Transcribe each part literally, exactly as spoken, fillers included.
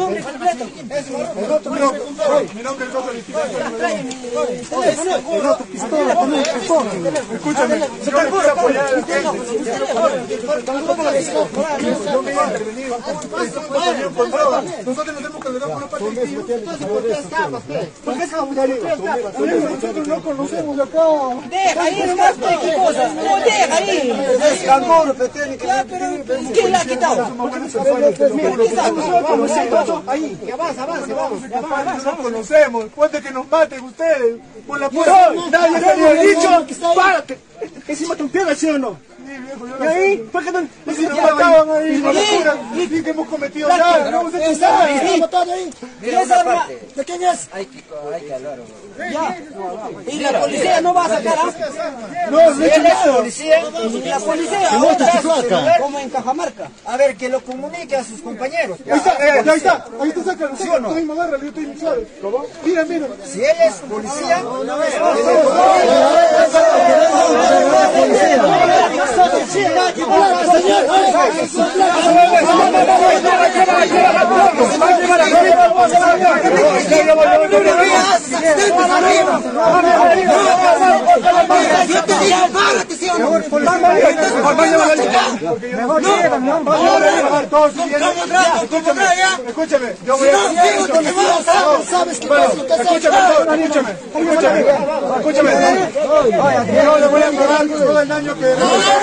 nombre completo. El otro, mi nombre es Rosa Liquidación. Escúchame, yo me voy a apoyar a la gente. Yo me iba a intervenir. Nosotros nos hemos cargado con los partidos. ¿Por qué escapas? ¿Por qué escapas? Nosotros no conocemos acá. Deja ahí, nomás, ¿qué cosa? No, deja ahí. Es canguro, pero tiene que... Ya, pero ¿quién la ha quitado? Ahí. Avanza, avanza, vamos. No conocemos. Puede que nos maten ustedes. Por la puerta. Nadie te había dicho. Párate. Encima tu pierna, ¿sí o no? ¿Y ahí? ¿Por qué no nos mataban ahí? Por la locura. Y que hemos cometido nada. No hemos hecho nada. ¿De quién es? Hay que, hay que hablar. Ya. Y la policía no va a sacar, ¿ah? No, no he hecho nada. Policía, La policía como en Cajamarca. a ver, que lo comunique a sus compañeros. Ahí está, ahí está, ahí está, sácalo, ¿sí o no? Ahí me agarra, yo estoy suave. Mira, mira. Si él es policía, no, no es Yo te digo, párate, ¿sí o no? Escúchame, yo voy a... ¿Sabes qué Bueno, pasa? ¿Qué escúchame, escúchame, escúchame, escúchame. Yo le voy a pagar todo el daño que...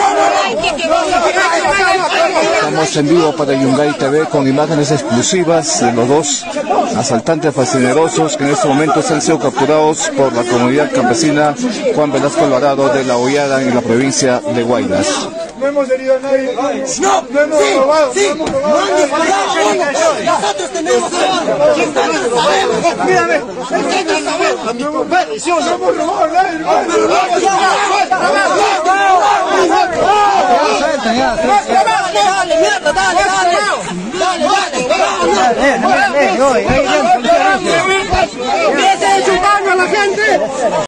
Estamos en vivo para Yungay T V con imágenes exclusivas de los dos asaltantes fascinerosos que en este momento han sido capturados por la comunidad campesina Juan Velasco Alvarado de La Hollada en la provincia de Guaymas. No hemos herido a nadie. No, no hemos sí, robado. sí, No hemos no robado. han disparado uno. Nosotros tenemos armas. Nosotros sabemos. Mírame. Nosotros sabemos. No hemos robado a nadie, hermano. Dale, mierda, dale, dale. Dale, dale, dale. Empieza a hecho daño a la gente.